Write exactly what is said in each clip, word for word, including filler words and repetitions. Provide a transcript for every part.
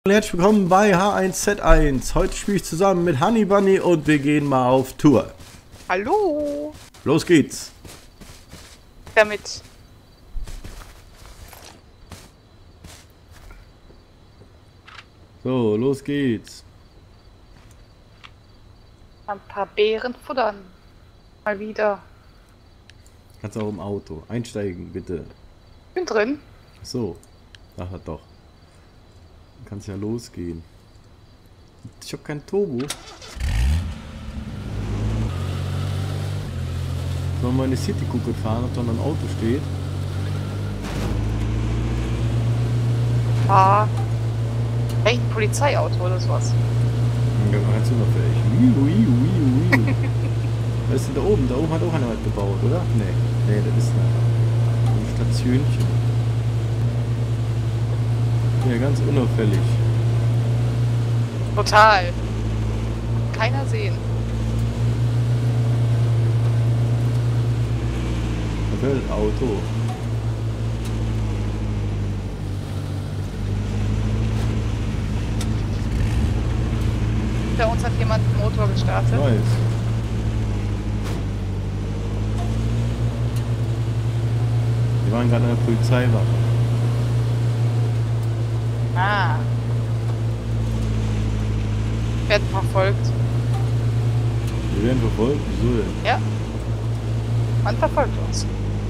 Herzlich willkommen bei H eins Z eins. Heute spiele ich zusammen mit Honey Bunny und wir gehen mal auf Tour. Hallo! Los geht's! Damit. So, los geht's. Ein paar Beeren futtern. Mal wieder. Kannst auch im Auto. Einsteigen, bitte. Bin drin. So. Ach doch. Dann kann's ja losgehen. Ich habe kein Turbo. Sollen wir in die City gucken fahren, ob da noch ein Auto steht? Ah. Echt ein Polizeiauto oder sowas. Ja, ganz unauffällig. Wiu, wiu, wiu, wiu. Was ist denn da oben? Da oben hat auch einer was gebaut, oder? Nee. Nee, das ist eine, ein Stationchen. Ja, ganz unauffällig. Total. Keiner sehen. Da fährt ein Auto. Bei uns hat jemand einen Motor gestartet. Weiß. Wir waren gerade an der Polizeiwache. Ah. Werden verfolgt. Wir werden verfolgt? Wieso denn? Ja. Man verfolgt uns.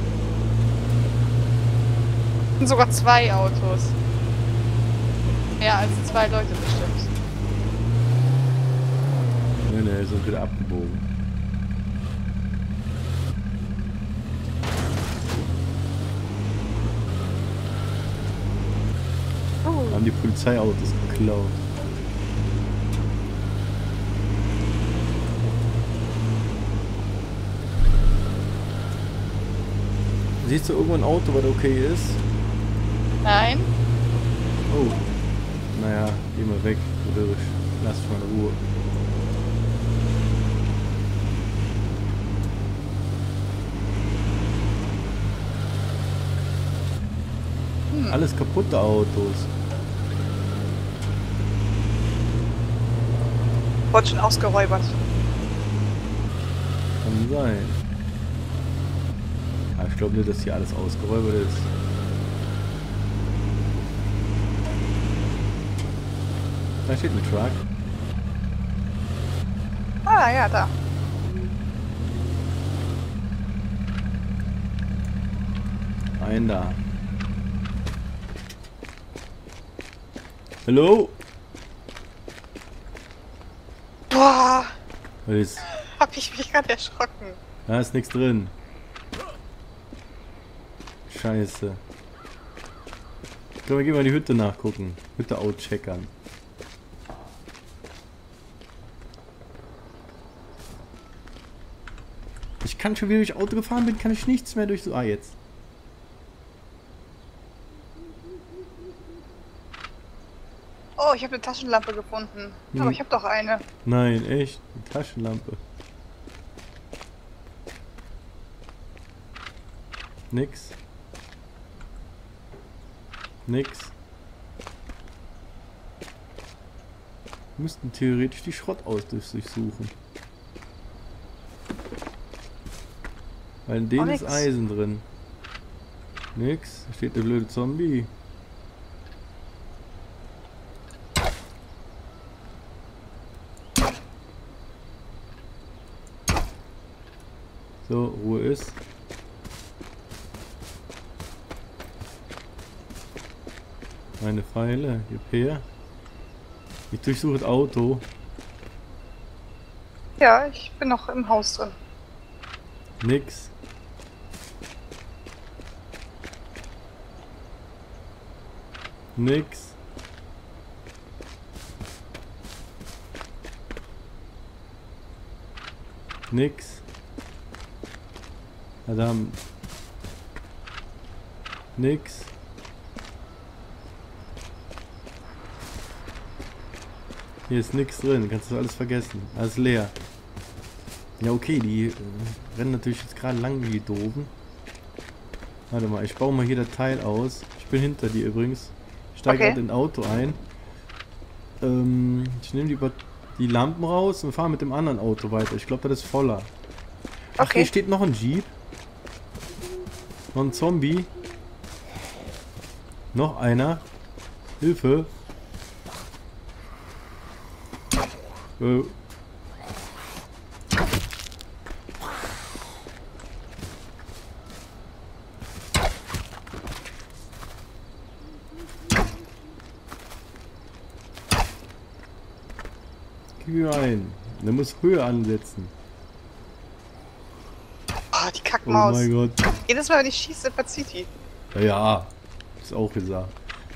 Es sind sogar zwei Autos. Mehr als zwei Leute bestimmt. Nee, nee, sind wieder abgebogen. Uh. Haben die Polizeiautos geklaut. Siehst du irgendwo ein Auto, was okay ist? Nein. Oh. Naja, geh mal weg, du Wirsch. Lass mich mal in Ruhe. Hm. Alles kaputte Autos. Wurde schon ausgeräubert. Kann sein. Aber ich glaube nicht, dass hier alles ausgeräubert ist. Da steht ein Truck. Ah, ja, da. Ein da. Hallo? Boah, Was ist? hab ich mich gerade erschrocken. Da ist nichts drin. Scheiße. Ich glaube, wir gehen mal die Hütte nachgucken. Hütte outcheckern. Ich kann schon, wie ich Auto gefahren bin, kann ich nichts mehr durch so. Ah, jetzt. Oh, ich habe eine Taschenlampe gefunden. Hm. Aber ich habe doch eine. Nein, echt. Eine Taschenlampe. Nix. Nix. Wir müssten theoretisch die Schrottaus durchsuchen. Weil in Oh, denen ist nix. Eisen drin. Nix. Da steht der blöde Zombie. So, Ruhe ist. Meine Pfeile, gib her. Ich durchsuche das Auto. Ja, ich bin noch im Haus drin. Nix. Nix. Nix. Verdammt. Nix. Hier ist nichts drin, kannst du alles vergessen. Alles leer. Ja, okay, die äh, rennen natürlich jetzt gerade lang wie die Doofen. Warte mal, ich baue mal hier das Teil aus. Ich bin hinter dir übrigens. Ich steige Okay. gerade in ein Auto ein. Ähm, ich nehme die, Bat- die Lampen raus und fahre mit dem anderen Auto weiter. Ich glaube, das ist voller. Ach, Okay. hier steht noch ein Jeep. Noch ein Zombie. Noch einer. Hilfe. Äh. Geh rein. Der muss Höhe ansetzen. Oh, die Oh Kackmaus. mein Gott. Jedes Mal, wenn ich schieße, verzieht die. Ja, ja. Ist auch gesagt.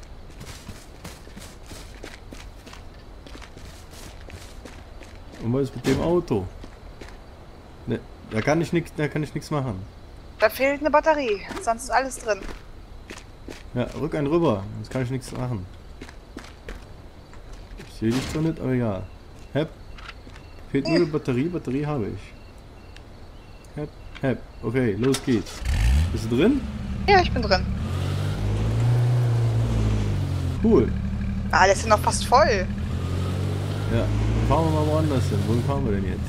Und was ist mit dem Auto? Ne, da kann ich nichts, da kann ich nichts machen. Da fehlt eine Batterie, sonst ist alles drin. Ja, rück einen rüber, sonst kann ich nichts machen. Ich sehe dich zwar nicht, aber egal. Hep. Fehlt nur eine Batterie, Batterie habe ich. Hep, hep. Okay, los geht's. Bist du drin? Ja, ich bin drin. Cool. Ah, das ist noch fast voll. Ja, fahren wir mal woanders hin. Wohin fahren wir denn jetzt?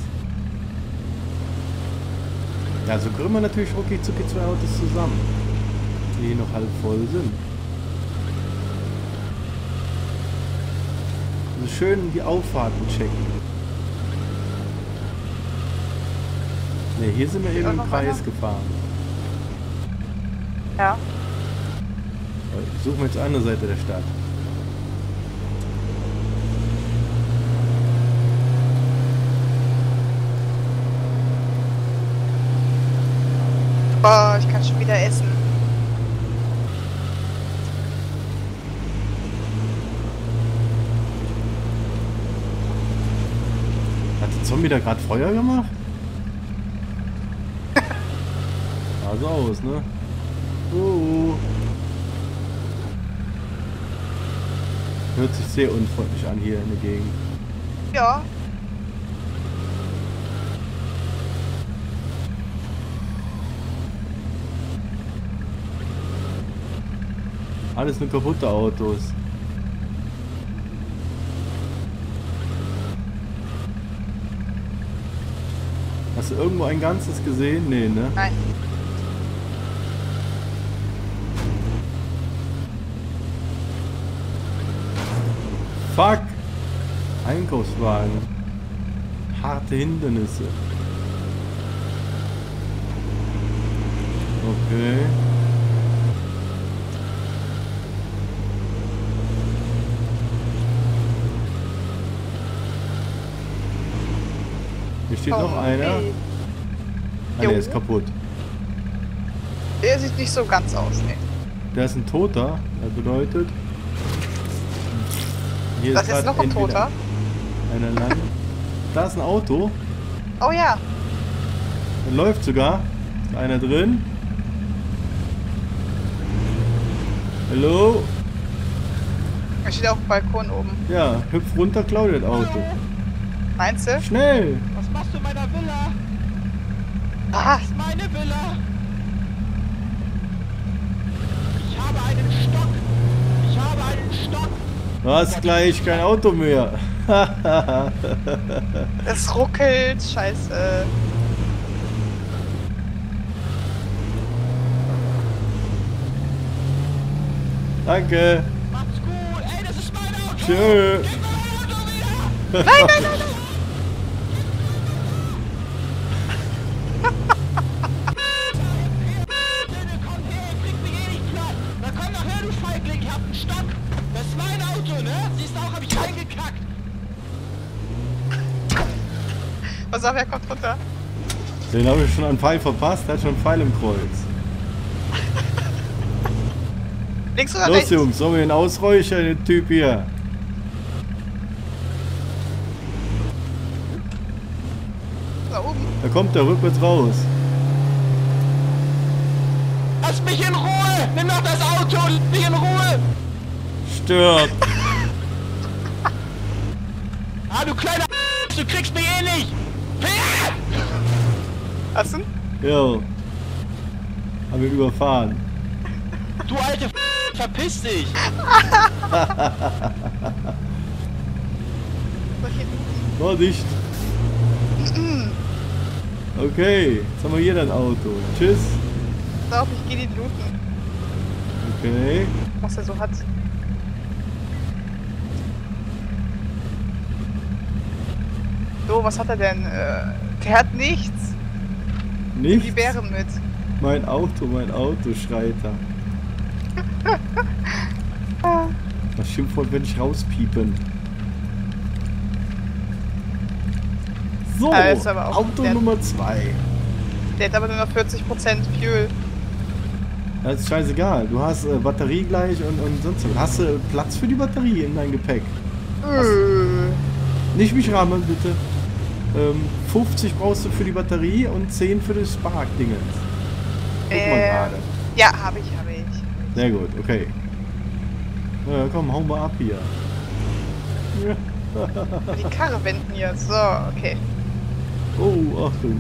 Ja, so kriegen wir natürlich rucki zucki zwei Autos zusammen, die noch halb voll sind. Also schön die Auffahrten checken. Ne, hier sind wir eben im Kreis gefahren. Ja. Ich suche mir jetzt eine Seite der Stadt. Oh, ich kann schon wieder essen. Hat der Zombie da gerade Feuer gemacht? Sah so aus, ne? Oh. Hört sich sehr unfreundlich an hier in der Gegend. Ja. Alles nur kaputte Autos. Hast du irgendwo ein ganzes gesehen? Nee, ne? Nein. Fuck! Einkaufswagen. Harte Hindernisse. Okay. Hier steht Oh, noch einer. nee. Ah, Jo. der ist kaputt. Der sieht nicht so ganz aus, ne. Der ist ein Toter. Das bedeutet... Hier Das ist grad noch ein entweder Toter. Einer lang. Da ist ein Auto. Oh ja. Da läuft sogar. Ist einer drin. Hallo? Er steht auf dem Balkon oben. Ja, hüpf runter, klau das Auto. Meinst du? Schnell! Was machst du in meiner Villa? Ah, Das ist meine Villa. Ich habe einen Stock. Ich habe einen Stock. Du hast gleich kein Auto mehr. es ruckelt. Scheiße. Danke. Macht's gut. Ey, das ist mein Auto. Tschö. Gib mein Auto wieder. Nein, nein, nein, nein. Bitte komm her, ihr kriegt mich eh nicht platt. Na komm doch her, du Feigling. Ich hab einen Stock. Das ist mein Auto, ne? Siehst du auch, hab ich reingekackt. Pass auf, er kommt runter. Den habe ich schon einen Pfeil verpasst. Der hat schon einen Pfeil im Kreuz. Links oder Los rechts? Jungs, sollen wir ihn ausräuchern, den Typ hier? Da oben. Da kommt der rückwärts raus. Lass mich in Ruhe. Nimm doch das Auto. Lass mich in Ruhe. Stört. Ah, du kleiner Du kriegst mich eh nicht. Hast du ihn? Jo. Haben wir überfahren. Du alte Verpiss dich. Vorsicht. Okay, jetzt haben wir hier dein Auto. Tschüss. Ich glaube, ich gehe die looten, Okay. was er so hat. So, was hat er denn? Äh, der hat nichts. Die Nichts. Bären mit. Mein Auto, mein Auto, schreit er. Das Schimpfwort werde ich rauspiepen. So, Ah, ist aber auch Auto der- Nummer zwei. Der hat aber nur noch vierzig Prozent Fuel. Das ist scheißegal. Du hast äh, Batterie gleich und, und sonst was. Hast du äh, Platz für die Batterie in dein Gepäck? Äh, Nicht mich rahmen, bitte. Ähm, fünfzig brauchst du für die Batterie und zehn für das Spark-Dingens. Guck mal Ähm, gerade. Ja, habe ich, habe ich. Sehr gut, okay. Ja, komm, hauen wir ab hier. Ja. Die Karre wenden hier. So, okay. Oh, Achtung.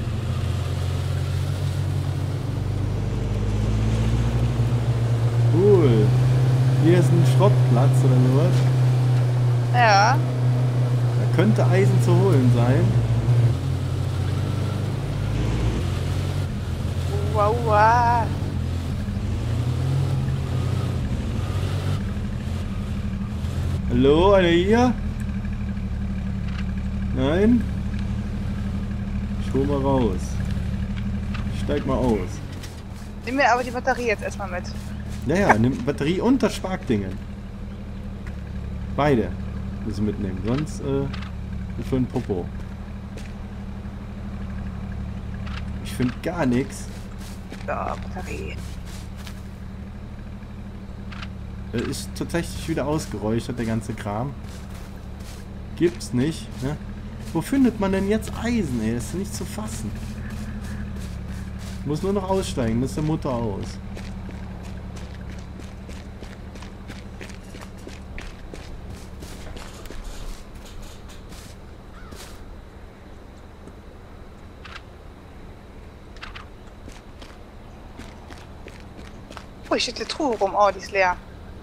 Cool. Hier ist ein Schrottplatz oder sowas. Ja. Da könnte Eisen zu holen sein. Wow, wow. Hallo, einer hier? Nein? Ich hol mal raus. Ich steig mal aus. Nimm mir aber die Batterie jetzt erstmal mit. Ja, ja, nimm Batterie und das Sparkdingen. Beide müssen mitnehmen, sonst äh, für ein Popo. Ich finde gar nichts. So, Batterie. Es ist tatsächlich wieder ausgeräuchert, der ganze Kram. Gibt's nicht, ne? Wo findet man denn jetzt Eisen, ey? Das ist nicht zu fassen. Ich muss nur noch aussteigen, dann ist der Motor aus. Oh, hier steht die Truhe rum. Oh, die ist leer.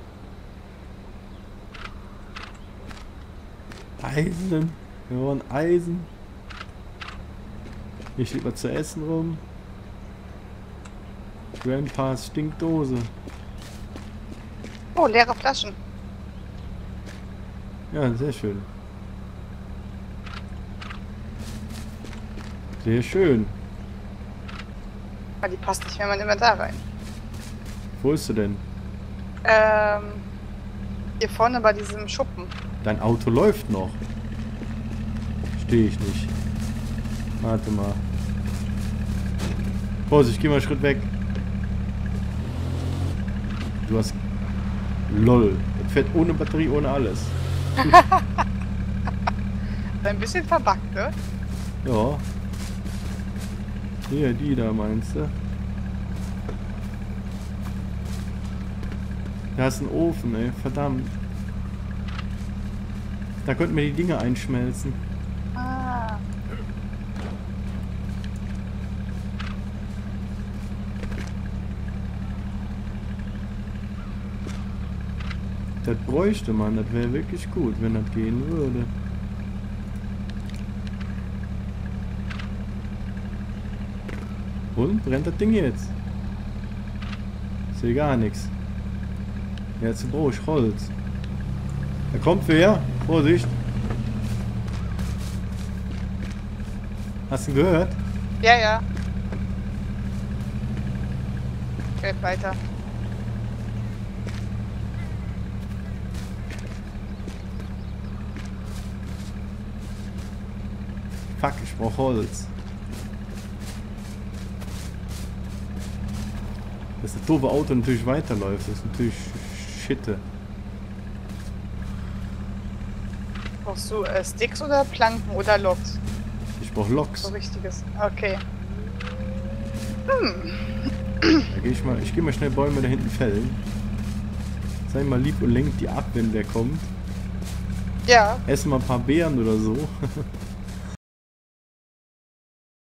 Eisen. Wir wollen Eisen. Hier steht was zu essen rum. Grandpas Stinkdose. Oh, leere Flaschen. Ja, sehr schön. Sehr schön. Aber die passt nicht mehr in mein Inventar rein. Wo ist du denn? Ähm, hier vorne bei diesem Schuppen. Dein Auto läuft noch. Stehe ich nicht. Warte mal. Vorsicht, geh mal einen Schritt weg. Du hast... Lol. Das fährt ohne Batterie, ohne alles. Ein bisschen verbuggt, ne? Ja. Hier, die da meinst du? Da ist ein Ofen, ey. Verdammt. Da könnten wir die Dinge einschmelzen. Ah. Das bräuchte man. Das wäre wirklich gut, wenn das gehen würde. Und? Brennt das Ding jetzt? Ich sehe gar nichts. Jetzt brauche ich Holz. Da kommt wer. Vorsicht. Hast du ihn gehört? Ja, ja. Geht weiter. Fuck, ich brauche Holz. Dass das doofe Auto natürlich weiterläuft, das ist natürlich Schitte. Brauchst du äh, Sticks oder Planken oder Loks? Ich brauche Loks. So richtiges. Okay. Da geh ich mal, ich gehe mal schnell Bäume da hinten fällen. Sei mal lieb und lenkt die ab, wenn der kommt. Ja. Essen mal ein paar Beeren oder so.